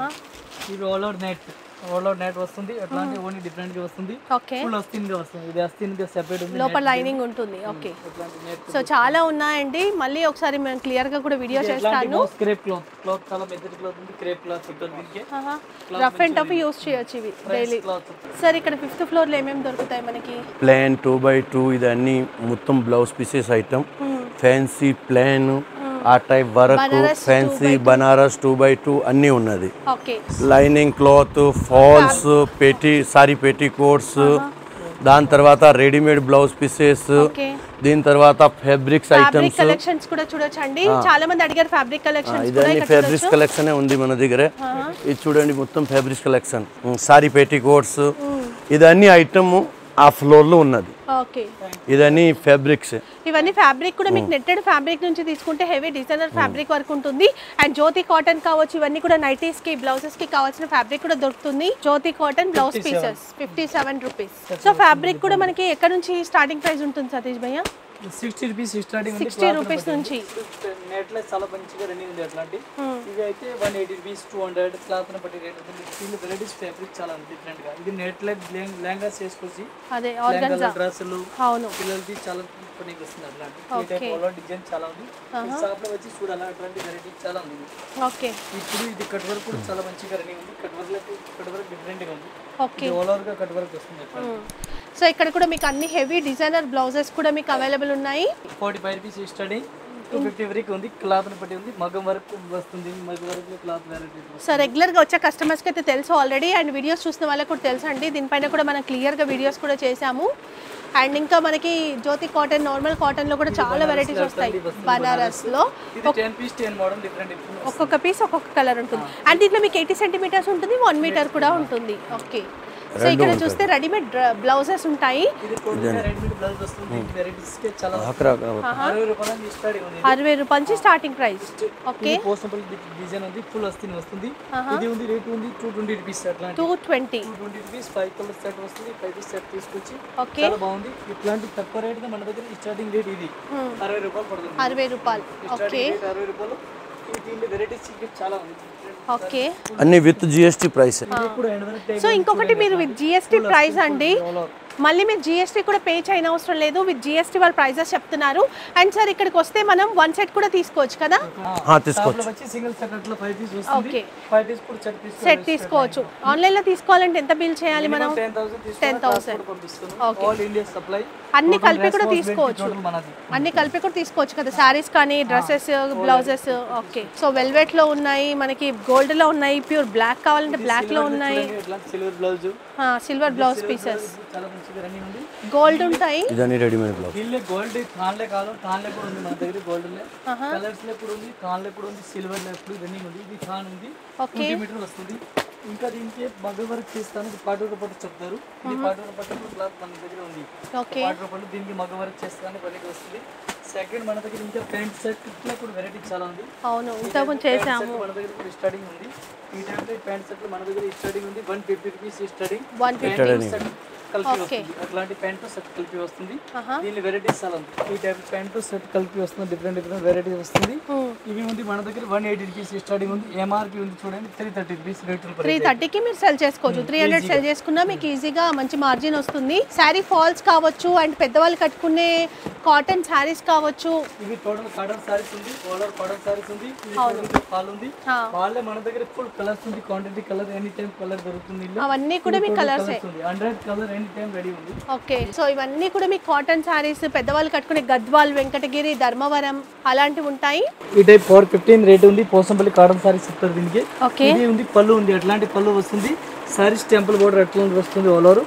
ఇది ఆల్ అవుట్ నెట్ వస్తుంది. అట్లాంటి ఓనీ డిఫరెంట్ గా వస్తుంది. ఓకే, ఫుల్ అస్తిన్ గా వస్తుంది. ఇది అస్తిన్ గా సెపరేట్ ఉంది. లోపల లైనింగ్ ఉంటుంది. ఓకే, అట్లాంటి నెట్. సో చాలా ఉన్నాయండి. మళ్ళీ ఒకసారి మేము క్లియర్ గా కూడా వీడియో చేస్తాను. క్రేప్ క్లాత్ చాలా మెత్తటి క్లాత్ ఉంది. క్రేప్ క్లాత్ ఇక్కడ దీనికి రఫ్ అండ్ టఫ్ యూస్ చేయొచ్చు ఇవి డైలీ. సార్ ఇక్కడ 5th ఫ్లోర్ లో ఏమేమి దొరుకుతాయి మనకి? ప్లాన్ 2x2 ఇది అన్ని మొత్తం blouse pieces item. Fancy plan, ఆ type work, fancy Banaras 2x2 అన్నీ ఉన్నది. Okay, lining cloth, falls, sari petticoats, దాని తర్వాత రెడీమేడ్ బ్లౌజ్ పీసెస్, దీని తర్వాత ఫ్యాబ్రిక్స్ ఐటమ్స్ కలెక్షన్స్ కూడా చూడొచ్చండి. చాలా మంది అడిగారు ఫ్యాబ్రిక్ కలెక్షన్స్. ఇదన్నీ ఫ్యాబ్రిక్స్ కలెక్షన్ ఉంది మన దగ్గర. ఇది చూడండి మొత్తం fabrics collection. Sari petticoats ఇదన్నీ ఐటమ్ ఆ ఫ్లోర్ లో ఉన్నది. ఓకే, ఇదన్నీ ఫ్యాబ్రిక్స్. ఇవన్నీ ఫ్యాబ్రిక్ కూడా మీకు నెట్టెడ్ ఫ్యాబ్రిక్ నుంచి తీసుకుంటే హెవీ డిజైనర్ ఫ్యాబ్రిక్ వరకు ఉంటుంది. అండ్ జ్యోతి కాటన్ కావచ్చు, ఇవన్నీ కూడా నైటీస్ కి బ్లౌజెస్ కి కావాల్సిన ఫ్యాబ్రిక్ కూడా దొరుకుతుంది. Jyothi cotton blouse pieces 57 rupees. So fabric కూడా మనకి ఎక్కడ నుంచి స్టార్టింగ్ ప్రైస్ ఉంటుంది సతీష్ భయ్య? 60 రూపీస్ స్టార్టింగ్ ఉంది. 60 రూపీస్ నుంచి నెట్ లో చాలా మంచిగా రన్నింగ్ ఉంది. అట్లాంటి ఇవి అయితే 180 రూపీస్ 200 క్లాత్ ని బట్టి రేట్ ఉంటుంది. దీని వెరైటీస్ ఫ్యాబ్రిక్ చాలా డిఫరెంట్ గా. ఇది నెట్ లో లెహంగాస్ చేసుకొచ్చి అదే ఆర్గన్జా డ్రెస్సులు అవును పిల్లలకి చాలా పనికి వస్తుంది. అట్లాంటి ఈ టైప్ ఆల్ డిజైన్ చాలా ఉంది. షాప్ లో వచ్చి చూడాలి. అట్లాంటి వెరైటీ చాలా ఉంది. ఓకే, ఇప్పుడు ఇది కట్ వర్క్ కూడా చాలా మంచిగా రన్నింగ్ ఉంది. కట్ వర్క్ డిఫరెంట్ గా ఉంది. ఓకే, ఆల్ ఓవర్ గా కట్ వర్క్ వస్తుంది. సో ఇక్కడ కూడా మీకు అన్ని హెవీ డిజైనర్ బ్లౌజెస్ కూడా మీకు అవైలబుల్ ఉన్నాయి. 45 రూపీస్ స్టార్టింగ్ 250 వరకు ఉంది. క్లాత్ ని బట్టి ఉంది. మగ్గం వరకు వస్తుంది. మగ్గం వరకు క్లాత్ వెరైటీ. సో రెగ్యులర్ గా వచ్చే కస్టమర్స్ కి అయితే తెలుసు ఆల్రెడీ. అండ్ వీడియోస్ చూసిన వాళ్ళకి కూడా తెలుసు అండి. దీనిపైన కూడా మనం క్లియర్ గా వీడియోస్ కూడా చేసాము. అండ్ ఇంకా మనకి జ్యోతి కాటన్, నార్మల్ కాటన్ లో కూడా చాలా వెరైటీస్ వస్తాయి బనారస్ లో. ఇది 10 పీస్ 10 మోడల్ డిఫరెంట్ ఒక్కొక్క పీస్ ఒక్కొక్క కలర్ ఉంటుంది. అండ్ దీంట్లో మీకు 80 సెంటీమీటర్స్ ఉంటుంది, 1 మీటర్ కూడా ఉంటుంది. ఓకే, సో ఇక్కడ చూస్తే రెడీమేడ్ బ్లౌజెస్ ఉంటాయి. ఇది రెడీమేడ్ బ్లౌజ్ వస్తుంది. వెరైటీస్ కే చాలా 60 రూపాయల నుంచి స్టార్టింగ్ ఉంది. 60 రూపాయల నుంచి స్టార్టింగ్ ప్రైస్. ఓకే, పోస్టబుల్ డిజైన్ ఉంది, ఫుల్ వస్తుంది. ఇది ఉంది రేట్ ఉంది 220 రూపీస్ అట్లా 220 రూపీస్ 5 కలర్ సెట్ వస్తుంది. 5 పీస్ సెట్ తీసుకొచ్చి ఓకే, చాలా బాగుంది. ఇట్లాంటి తక్కువ రేట్ గా మన దగ్గర స్టార్టింగ్ రేట్ ఇది 60 రూపాయలు పడుతుంది. 60 రూపాయలు. ఓకే, 60 రూపాయలు. ఈ దీంట్లో వెరైటీస్ చాలా ఉంది. ఓకే, అన్ని విత్ జిఎస్టీ ప్రైస్. సో ఇంకొకటి మీరు విత్ జిఎస్టీ ప్రైస్ అండి, మళ్ళీ మీరు జిఎస్టీ కూడా పే చేయని అవసరం లేదు. విత్ జిఎస్టీ వాళ్ళ ప్రైజెస్ చెప్తున్నారు. అండ్ సార్ ఇక్కడికి వస్తే మనం 1 సెట్ కూడా తీసుకోవచ్చు కదా? తీసుకోవచ్చు. సింగిల్ సెట్ అట్లా 5 పీస్ వస్తుంది. ఓకే, 5 పీస్ కూడా సెట్ తీసుకోవచ్చు. ఆన్లైన్ లో తీసుకోవాలంటే ఎంత బిల్ చేయాలి మనం? 10,000 పంపిస్తాను. All India supply. అన్ని కలిపి కూడా తీసుకోవచ్చు. అన్ని కలిపి కూడా తీసుకోవచ్చు కదా, సారీస్ కానీ dresses, blouses. Okay, so velvet లో ఉన్నాయి, మనకి గోల్డ్ లో ఉన్నాయి, ప్యూర్ బ్లాక్ కావాలంటే బ్లాక్ లో ఉన్నాయి, silver blouse, silver blouse pieces, చాలా మంచిగా రన్నింగ్ ఉంది. గోల్డ్ ఉంటాయి. ఇదన్నీ రెడీమేడ్ బ్లౌజ్. దీనిలో గోల్డ్ తాన్లే కాదు, తాన్లే కూడా ఉంది మన దగ్గర. గోల్డ్ లో కలర్స్ లో కూడా ఉంది, తాన్లే కూడా ఉంది, సిల్వర్ లో కూడా రన్నింగ్ ఉంది. ఇది తాన్ ఉంది, 20 మీటర్ వస్తుంది. ఇంకా దీనికి మగ్గ వర్క్ చేస్తాను. పాటు రూపాయలు చెప్తారు. ఇది పాటు రూపాయలు క్లాత్ మన దగ్గర ఉంది. ఓకే, పాటు రూపాయలు దీనికి మగ్గ వర్క్ చేస్తాను పనికి వస్తుంది. సెకండ్ మన దగ్గర ఇంకా ప్యాంట్ సెట్ లో కూడా వెరైటీ చాలా ఉంది. అవును, ఇంతకుముందు చేసాము. మన దగ్గర కూడా స్టార్టింగ్ ఉంది. ఈ టైంలో ప్యాంట్ సెట్ మన దగ్గర స్టార్టింగ్ ఉంది. 150 రూపీస్ స్టార్టింగ్. 150 కలిపి వస్తుంది. అట్లాంటి ప్యాంట్ సెట్ కలిపి వస్తుంది. దీని వెరైటీస్ చాలా ఉంది. ఈ టైప్ ప్యాంట్ సెట్ కలిపి వస్తుంది. డిఫరెంట్ వెరైటీ వస్తుంది. ఇవి ఉంది మన దగ్గర 180 రూపీస్ స్టార్టింగ్ ఉంది. ఎంఆర్పి ఉంది చూడండి 330 రూపీస్ రేట్. 330 కి మీరు సెల్ చేసుకోవచ్చు. 300 సెల్ చేసుకున్నా మీకు ఈజీగా మంచి మార్జిన్ వస్తుంది. శారీ ఫాల్స్ కావచ్చు, అండ్ పెద్దవాళ్ళు కట్టుకునే కాటన్ శారీస్ కావచ్చు. ఇవి టోటల్ కాటన్ శారీస్ ఉంది, కాలర్ కాటన్ శారీస్ ఉంది. ఫాల్ ఉంది. ఫాల్ మన దగ్గర ఫుల్ కలర్స్ ఉంది. Quantity colour any time colour దొరుకుతుంది. అవన్నీ కూడా మీ colours 100 colour any time ready ఉంది. ఓకే, సో ఇవన్నీ కూడా మీ కాటన్ శారీస్, పెద్దవాళ్ళు కట్టుకునే గద్వాల్, వెంకటగిరి, ధర్మవరం అలాంటివి ఉంటాయి. ఈ టైప్ 415 రేట్ ఉంది. పోసంపల్లి కాటన్ శారీస్ చెప్తారు దీనికి. ఓకే, ఇది ఉంది, పళ్ళు ఉంది, అట్లాంటి పళ్ళు వస్తుంది. శారీస్ టెంపుల్ బోర్డర్ అట్లా వస్తుంది. ఆల్ ఓవర్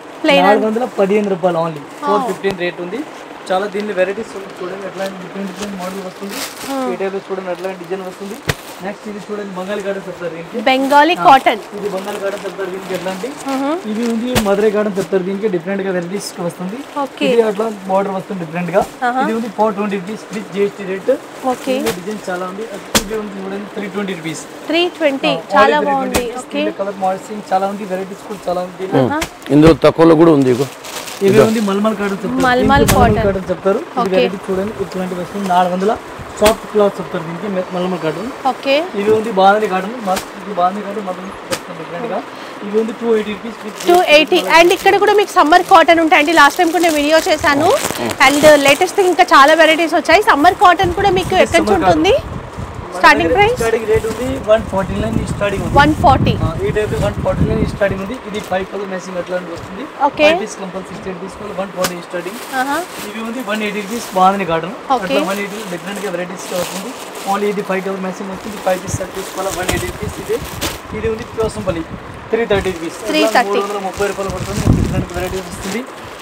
415 రూపాయలు ఓన్లీ. 415 రేట్ ఉంది. చాలా దీనిలో వెరైటీస్ ఉంది చూడండి. అట్లాంటి డిఫరెంట్ మోడల్ వస్తుంది. ఈ టైప్ చూడండి అట్లాంటి డిజైన్ వస్తుంది. నెక్స్ట్ ఇది చూడండి బెంగాలీ గార్డెన్ చెప్తారు దీనికి. బెంగాలీ కాటన్. ఇది బెంగాలీ గార్డెన్ చెప్తారు దీనికి. ఎట్లాంటి ఇది ఉంది మధురై గార్డెన్ చెప్తారు దీనికి. డిఫరెంట్ గా వెరైటీస్ వస్తుంది. ఇది అట్లా బోర్డర్ వస్తుంది డిఫరెంట్ గా. ఇది ఉంది 420 rupees with GST rate. Okay, design చాలా ఉంది. ఇది ఉంది చూడండి 320 రూపీస్. 320 చాలా బాగుంది. ఓకే, కలర్ మోడల్స్ చాలా ఉంది. వెరైటీస్ కూడా చాలా ఉంది. ఇందులో తక్కువలో కూడా ఉంది. ఇవి ఉంది మల్మల్ కాటన్ చెప్తారు. మల్మల్ కాటన్ చెప్తారు. ఇది వెరైటీ చూడండి ఇట్లాంటి వస్తుంది. 400 సాఫ్ట్ క్లాత్ చెప్తారు దీనికి. మల్మల్ కాటన్. ఓకే, ఇవి ఉంది బాంధని కాటన్. ఇది బాంధని కాటన్ మొత్తం చెప్తారు డిఫరెంట్ గా. ఇవి ఉంది 280 రూపీస్. 280. అండ్ ఇక్కడ కూడా మీకు సమ్మర్ కాటన్ ఉంటాయండి. లాస్ట్ టైం కూడా నేను వీడియో చేశాను. అండ్ లేటెస్ట్ ఇంకా చాలా వెరైటీస్ వచ్చాయి. సమ్మర్ కాటన్ కూడా మీకు ఎక్కడి నుంచి ఉంటుంది? స్టార్టింగ్ ప్రైస్ స్టార్టింగ్ రేట్ ఉంది 149 స్టార్టింగ్ ఉంది. 140. ఈ టైప్ 149 స్టార్టింగ్ ఉంది. ఇది 5 కలర్ మ్యాచింగ్ అట్లాంటి వస్తుంది. ఓకే, 5 పీస్ కంపల్సరీ స్టేట్ తీసుకోవాలి. 140 స్టార్టింగ్. ఇవి ఉంది 180 రూపీస్ బాంధని కాటన్. అట్లా 180 డిఫరెంట్ గా వెరైటీస్ వస్తుంది. ఓన్లీ ఇది 5 కలర్ మ్యాచింగ్ వస్తుంది. 5 పీస్ సెట్ తీసుకోవాలి. 180 రూపీస్. ఇది ఉంది పోసంపల్లి 330 రూపీస్. 330 రూపాయలు పడుతుంది. డిఫరెంట్ వెరైటీస్ వస్తుంది.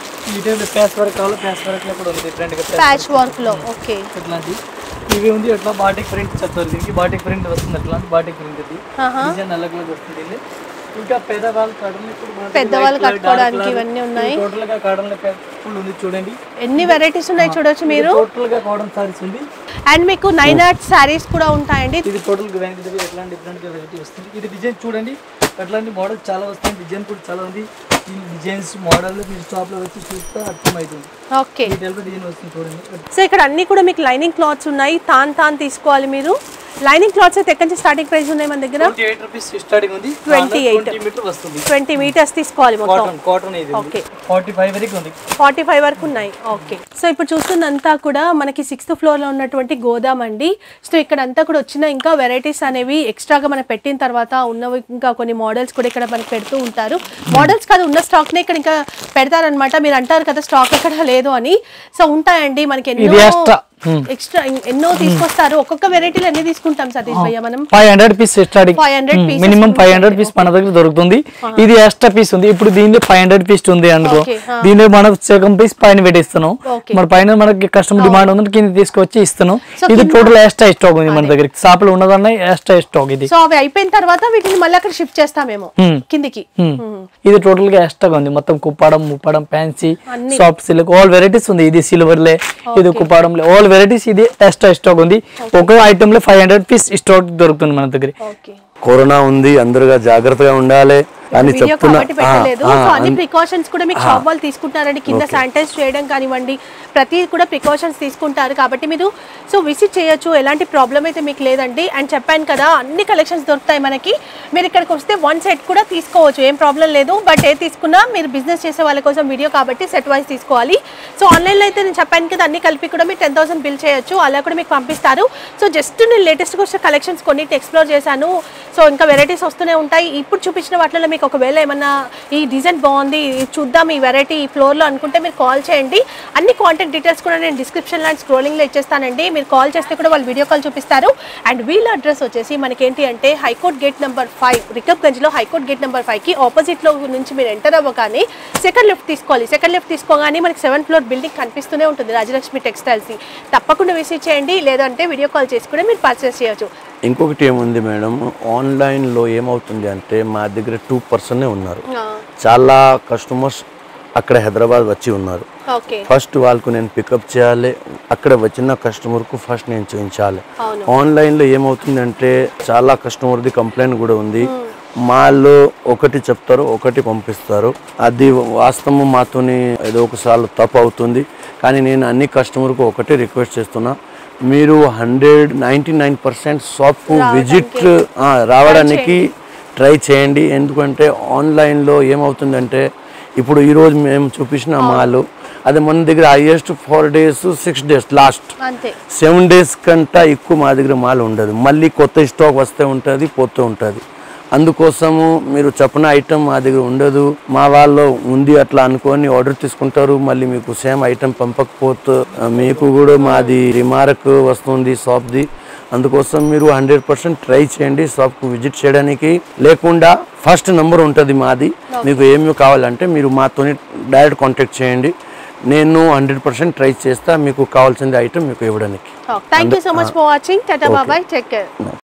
ఈ టైప్ ప్యాచ్ వర్క్ కావాలి. ప్యాచ్ వర్క్ లో కూడా ఉంది డిఫరెంట్ గా ప్యాచ్ వర్క్ లో. ఓకే, ఇట్లాంటి ఇవి ఉంది. అట్లా బాటిక్ ప్రింట్ చెప్తారు దీనికి. బాటిక్ ప్రింట్ వస్తుంది. అట్లాంటి బాటిక్ ప్రింట్ ఇది డిజైన్ అలగ్ వస్తుంది. ఇంకా పెద్దవాళ్ళు కట్టుకోవడానికి ఇవన్నీ ఉన్నాయి. టోటల్ గా కాటన్ ఫుల్ ఉంది చూడండి. ఎన్ని వెరైటీస్ ఉన్నాయి చూడొచ్చు మీరు. టోటల్ గా కాటన్ సారీస్ ఉంది. అండ్ మీకు 9 ఆర్ట్ సారీస్ కూడా ఉంటాయండి. ఇది టోటల్ గా ఎట్లాంటి డిఫరెంట్ గా వెరైటీ వస్తుంది. ఇది డిజైన్ చూడండి. అట్లాంటి మోడల్ చాలా వస్తుంది. డిజైన్ కూడా చాలా ఉంది. ఈ డిజైన్స్ మోడల్ మీరు షాప్ లో వచ్చి చూస్తే అర్థమవుతుంది. ఓకే, ఈ టైప్ డిజైన్ వస్తుంది చూడండి. సో ఇక్కడ అన్ని కూడా మీకు లైనింగ్ క్లాత్స్ ఉన్నాయి. తాన్ తీసుకోవాలి మీరు. లైనింగ్ క్లాత్స్ అయితే ఎక్కడి నుంచి స్టార్టింగ్ ప్రైస్ ఉన్నాయి మన దగ్గర? 28 రూపీస్ స్టార్టింగ్ ఉంది. 28 మీటర్ వస్తుంది. 20 మీటర్స్ తీసుకోవాలి మొత్తం. కాటన్ ఇది. ఓకే, 45 వరకు ఉంది. 45 వరకు ఉన్నాయి. ఓకే, సో ఇప్పుడు చూస్తున్నంతా కూడా మనకి 6th ఫ్లోర్ లో ఉన్నటువంటి గోదాం అండి. సో ఇక్కడ అంతా కూడా వచ్చిన ఇంకా వెరైటీస్ అనేవి ఎక్స్ట్రాగా మనం పెట్టిన తర్వాత ఉన్నవి ఇంకా కొన్ని మోడల్స్ కూడా ఇక్కడ మనకి పెడుతూ ఉంటారు. మోడల్స్ కాదు, ఉన్న స్టాక్ నే ఇక్కడ ఇంకా పెడతారనమాట. మీరు అంటారు కదా స్టాక్ ఎక్కడ లేదు అని. సో ఉంటాయండి మనకి ఎన్నో ఎక్స్ట్రా ఎన్నో తీసుకొస్తారు. ఒక్కొక్క వెరైటీలు ఎన్ని తీసుకుంటాం సతీష్ భయ్య మనం? 500 piece starting, 500 piece minimum 500 piece మన దగ్గర దొరుకుతుంది. ఇది ఎక్స్ట్రా పీస్ ఉంది. ఇప్పుడు దీనిలో 500 పీస్ ఉంది అనుకో, దీనిలో మనకు సగం పీస్ పైన పెట్టిస్తున్నాం. మన పైన మనకి కస్టమర్ డిమాండ్ ఉంది, కింద తీసుకొచ్చి ఇస్తున్నాం. ఇది టోటల్ ఎక్స్ట్రా స్టాక్ ఉంది మన దగ్గర. షాపులో ఉన్నదన్న ఎక్స్ట్రా స్టాక్ ఇది. సో అవి అయిపోయిన తర్వాత వీటిని మళ్ళీ అక్కడ షిఫ్ట్ చేస్తామేమో కిందికి. ఇది టోటల్ గా ఎక్స్ట్రా ఉంది. మొత్తం కుప్పాడం, ముప్పాడం, fancy, soft silk all varieties ఉంది. ఇది సిల్వర్ లే, ఇది కుప్పాడం లే, ఆల్ వెరైటీస్ ఇది ఎక్స్ట్రా స్టాక్ ఉంది. ఒక ఐటమ్ లో 500 పీస్ స్టాక్ దొరుకుతుంది మన దగ్గర. కరోనా ఉంది, అందరుగా జాగ్రత్తగా ఉండాలి అని చెప్తున్నా. అన్ని ప్రికాషన్స్ కూడా మీకు షాప్ వాళ్ళు తీసుకుంటారండి. కింద శానిటైజ్ చేయడం కానివ్వండి, ప్రతి కూడా ప్రికాషన్స్ తీసుకుంటారు. కాబట్టి మీరు సో విజిట్ చేయొచ్చు, ఎలాంటి ప్రాబ్లం అయితే మీకు లేదండి. అండ్ చెప్పాను కదా, అన్ని కలెక్షన్స్ దొరుకుతాయి మనకి. మీరు ఇక్కడికి వస్తే 1 సెట్ కూడా తీసుకోవచ్చు, ఏం ప్రాబ్లం లేదు. బట్ ఏ తీసుకున్నా మీరు బిజినెస్ చేసే వాళ్ళ కోసం వీడియో కాబట్టి సెట్ వైజ్ తీసుకోవాలి. సో ఆన్లైన్లో అయితే నేను చెప్పాను కదా, అన్ని కలిపి కూడా మీరు 10,000 బిల్ చేయొచ్చు, అలా కూడా మీకు పంపిస్తారు. సో జస్ట్ నేను లేటెస్ట్గా వచ్చిన కలెక్షన్స్ కొన్నిటి ఎక్స్ప్లోర్ చేశాను. సో ఇంకా వెరైటీస్ వస్తూనే ఉంటాయి. ఇప్పుడు చూపించిన వాటిలో మీకు ఒకవేళ ఏమన్నా ఈ డిజైన్ బాగుంది, చూద్దాం ఈ వెరైటీ ఈ ఫ్లోర్లో అనుకుంటే మీరు కాల్ చేయండి. అన్ని కాంటాక్ట్ డీటెయిల్స్ కూడా నేను డిస్క్రిప్షన్లో అండ్ స్క్రోలింగ్లో ఇచ్చేస్తానండి. మీరు కాల్ చేస్తే కూడా వాళ్ళు వీడియో కాల్ చూపిస్తారు. అండ్ వీళ్ళ అడ్రస్ వచ్చేసి మనకి ఏంటి అంటే హైకోర్ట్ గేట్ నెంబర్ 5, రికబ్గంజ్లో హైకోర్ట్ గేట్ నెంబర్ 5కి ఆపోజిట్లో నుంచి మీరు ఎంటర్ అవ్వగానే సెకండ్ లిఫ్ట్ తీసుకోవాలి. సెకండ్ లిఫ్ట్ తీసుకోగానే మనకి 7th ఫ్లోర్ బిల్డింగ్ కనిపిస్తూనే ఉంటుంది, రాజలక్ష్మి టెక్స్టైల్స్. తప్పకుండా విజిట్ చేయండి, లేదంటే వీడియో కాల్ చేసి కూడా మీరు పర్చేస్ చేయొచ్చు. ఇంకొకటి ఏముంది మేడం, ఆన్లైన్లో ఏమవుతుంది అంటే మా దగ్గర 2% ఉన్నారు. చాలా కస్టమర్స్ అక్కడ హైదరాబాద్ వచ్చి ఉన్నారు. ఫస్ట్ వాళ్ళకు నేను పికప్ చేయాలి, అక్కడ వచ్చిన కస్టమర్కు ఫస్ట్ నేను చూపించాలి. ఆన్లైన్లో ఏమవుతుందంటే చాలా కస్టమర్ది కంప్లైంట్ కూడా ఉంది. మాల్లో ఒకటి చెప్తారు, ఒకటి పంపిస్తారు. అది వాస్తవం మాతోని ఏదో ఒకసారి తప్పు అవుతుంది. కానీ నేను అన్ని కస్టమర్కు ఒకటే రిక్వెస్ట్ చేస్తున్నా, మీరు 99% షాప్కు విజిట్ రావడానికి ట్రై చేయండి. ఎందుకంటే ఆన్లైన్లో ఏమవుతుందంటే ఇప్పుడు ఈరోజు మేము చూపించిన మాలు అది మన దగ్గర highest 4 days 6 days last 7 days కంటే ఎక్కువ మా దగ్గర మాల్ ఉండదు. మళ్ళీ కొత్త స్టాక్ వస్తే ఉంటుంది, పోతూ ఉంటుంది. అందుకోసము మీరు చెప్పిన ఐటమ్ మా దగ్గర ఉండదు, మా వాళ్ళు ఉంది అట్లా అనుకొని ఆర్డర్ తీసుకుంటారు. మళ్ళీ మీకు సేమ్ ఐటమ్ పంపకపోతే మీకు కూడా మాది రిమార్క్ వస్తుంది షాప్ది. అందుకోసం మీరు 100% ట్రై చేయండి షాప్కు విజిట్ చేయడానికి. లేకుండా ఫస్ట్ నెంబర్ ఉంటుంది మాది, మీకు ఏమి కావాలంటే మీరు మాతోని డైరెక్ట్ కాంటాక్ట్ చేయండి. నేను 100% ట్రై చేస్తా మీకు కావాల్సిన ఐటమ్ మీకు ఇవ్వడానికి. Thank you so much for watching. Ta-ta bye, take care.